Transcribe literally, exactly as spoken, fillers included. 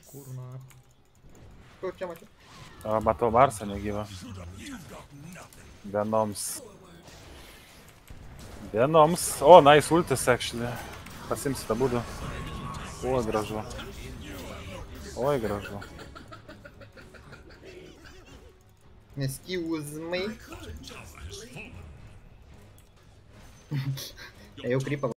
Kurna. Kur čia matau? O, matau Marsą negyvą. Venoms. Venoms. O, nice ultis, actually. Pasimsi tą būdų. Oi, gražu. Oi, gražu. Excuse me. Ėjau krypą.